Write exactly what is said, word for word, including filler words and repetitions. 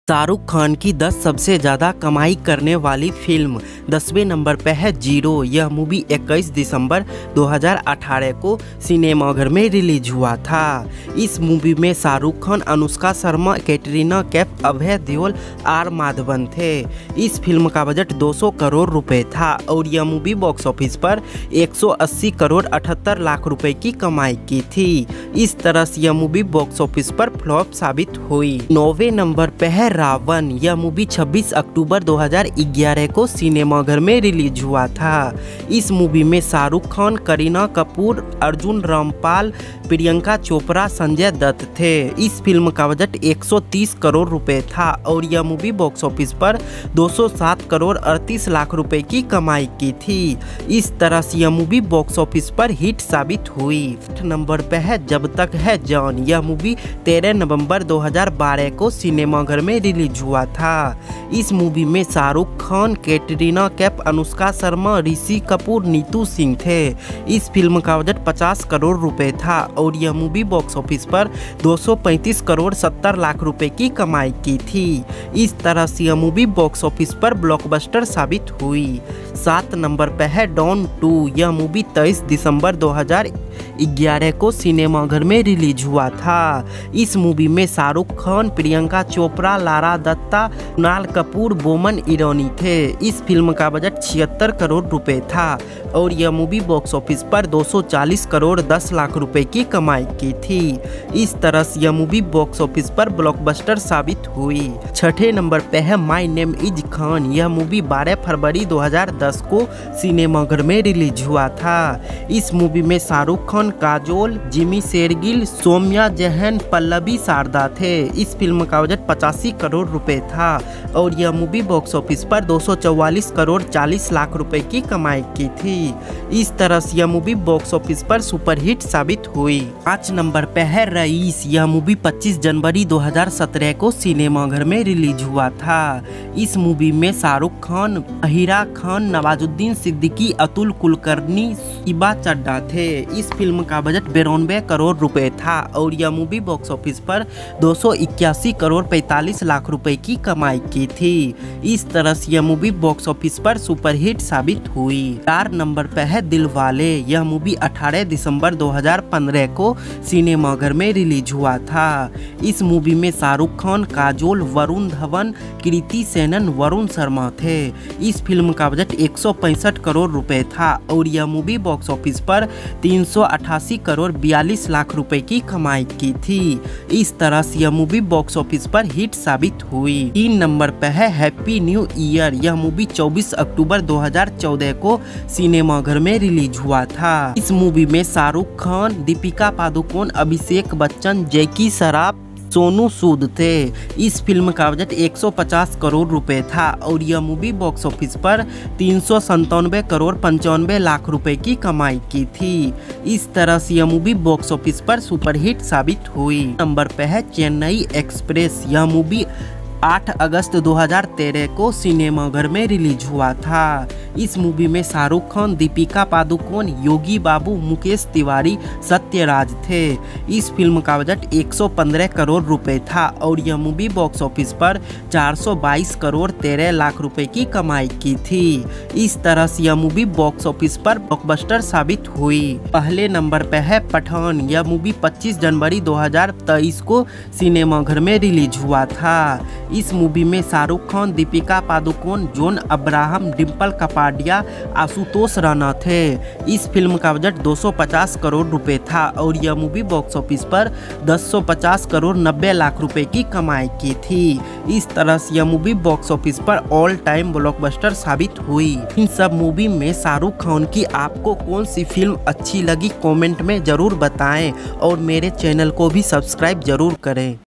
शाहरुख खान की दस सबसे ज़्यादा कमाई करने वाली फिल्म। दसवें नंबर पे है जीरो। यह मूवी इक्कीस दिसंबर दो हज़ार अठारह को सिनेमाघर में रिलीज हुआ था। इस मूवी में शाहरुख खान, अनुष्का शर्मा, कैटरीना कैफ, अभय देओल, आर माधवन थे। इस फिल्म का बजट दो सौ करोड़ रुपए था और यह मूवी बॉक्स ऑफिस पर एक सौ अस्सी करोड़ अठहत्तर लाख रुपए की कमाई की थी। इस तरह से यह मूवी बॉक्स ऑफिस पर फ्लॉप साबित हुई। नौवें नंबर पे है रावण। यह मूवी छब्बीस अक्टूबर दो हज़ार ग्यारह को सिनेमाघर में रिलीज हुआ था। इस मूवी में शाहरुख खान, करीना कपूर, अर्जुन रामपाल, प्रियंका चोपड़ा, संजय दत्त थे। इस फिल्म का बजट एक सौ तीस करोड़ रुपए था और यह मूवी बॉक्स ऑफिस पर दो सौ सात करोड़ अड़तीस लाख रुपए की कमाई की थी। इस तरह से यह मूवी बॉक्स ऑफिस पर हिट साबित हुई। आठ नंबर पे है जब तक है जान। यह मूवी तेरह नवंबर दो हज़ार बारह को सिनेमाघर में रिलीज हुआ था। इस मूवी में शाहरुख खान, कैटरीना कैफ, अनुष्का शर्मा, ऋषि कपूर, नीतू सिंह थे। इस फिल्म का बजट पचास करोड़ रुपए था और यह मूवी बॉक्स ऑफिस पर दो सौ पैंतीस करोड़ सत्तर लाख रुपए की कमाई की थी। इस तरह से यह मूवी बॉक्स ऑफिस पर ब्लॉकबस्टर साबित हुई। सात नंबर पर है डॉन टू। यह मूवी तेईस दिसंबर दो हज़ार ग्यारह को सिनेमाघर में रिलीज हुआ था। इस मूवी में शाहरुख खान, प्रियंका चोपड़ा, लारा दत्ता, कुणाल कपूर, बोमन ईरानी थे। इस फिल्म का बजट छिहत्तर करोड़ रुपए था और यह मूवी बॉक्स ऑफिस पर दो सौ चालीस करोड़ दस लाख रुपए की कमाई की थी। इस तरह से यह मूवी बॉक्स ऑफिस पर ब्लॉकबस्टर साबित हुई। छठे नंबर पे है माय नेम इज खान। यह मूवी बारह फरवरी दो हज़ार दस को सिनेमाघर में रिलीज हुआ था। इस मूवी में शाहरुख खान, काजोल, जिमी शेरगिल, सौम्या जहन, पल्लवी शारदा थे। इस फिल्म का बजट पचासी करोड़ रुपए था और यह मूवी बॉक्स ऑफिस पर दो सौ चौवालीस करोड़ चालीस लाख रुपए की कमाई की थी। इस तरह से यह मूवी बॉक्स ऑफिस पर सुपरहिट साबित हुई। पाँच नंबर पे है रईस। यह मूवी पच्चीस जनवरी दो हज़ार सत्रह को सिनेमाघर में रिलीज हुआ था। इस मूवी में शाहरुख खान, अहिरा खान, नवाजुद्दीन सिद्दीकी, अतुल कुलकर्णी, इबा चड्ढा थे। इस फिल्म का बजट बानवे करोड़ रुपए था और यह मूवी बॉक्स ऑफिस पर दो सौ इक्यासी करोड़ पैंतालीस लाख रुपए की कमाई की थी। इस तरह से यह मूवी बॉक्स ऑफिस पर सुपरहिट साबित हुई। चार नंबर पे है दिलवाले। यह मूवी अठारह दिसंबर दो हज़ार पंद्रह को सिनेमाघर में रिलीज हुआ था। इस मूवी में शाहरुख खान, काजोल, वरुण धवन, कृति सेनन, वरुण शर्मा थे। इस फिल्म का बजट एक सौ पैंसठ करोड़ रुपए था और यह मूवी बॉक्स ऑफिस पर तीन सौ अठासी करोड़ बयालीस लाख रुपए की कमाई की थी। इस तरह से यह मूवी बॉक्स ऑफिस पर हिट साबित हुई। तीन नंबर पे है हैप्पी न्यू ईयर। यह मूवी चौबीस अक्टूबर दो हज़ार चौदह को सिनेमाघर में रिलीज हुआ था। इस मूवी में शाहरुख खान, दीपिका पादुकोण, अभिषेक बच्चन, जैकी श्रॉफ, सोनू सूद थे। इस फिल्म का बजट एक सौ पचास करोड़ रुपए था और यह मूवी बॉक्स ऑफिस पर तीन सौ संतानवे करोड़ पंचानवे लाख रुपए की कमाई की थी। इस तरह से यह मूवी बॉक्स ऑफिस पर सुपरहिट साबित हुई। नंबर पे है चेन्नई एक्सप्रेस। यह मूवी आठ अगस्त दो हज़ार तेरह को सिनेमाघर में रिलीज हुआ था। इस मूवी में शाहरुख खान, दीपिका पादुकोण, योगी बाबू, मुकेश तिवारी, सत्यराज थे। इस फिल्म का बजट एक सौ पंद्रह करोड़ रुपए था और यह मूवी बॉक्स ऑफिस पर चार सौ बाईस करोड़ तेरह लाख रुपए की कमाई की थी। इस तरह से यह मूवी बॉक्स ऑफिस पर ब्लॉकबस्टर साबित हुई। पहले नंबर पे है पठान। यह मूवी पच्चीस जनवरी दो हज़ार तेईस को सिनेमाघर में रिलीज हुआ था। इस मूवी में शाहरुख खान, दीपिका पादुकोण, जॉन अब्राहम, डिम्पल कपाडिया, आशुतोष राणा थे। इस फिल्म का बजट दो सौ पचास करोड़ रुपए था और यह मूवी बॉक्स ऑफिस पर दस सौ पचास करोड़ नब्बे लाख रुपए की कमाई की थी। इस तरह से यह मूवी बॉक्स ऑफिस पर ऑल टाइम ब्लॉकबस्टर साबित हुई। इन सब मूवी में शाहरुख खान की आपको कौन सी फिल्म अच्छी लगी कमेंट में जरूर बताएं और मेरे चैनल को भी सब्सक्राइब जरूर करें।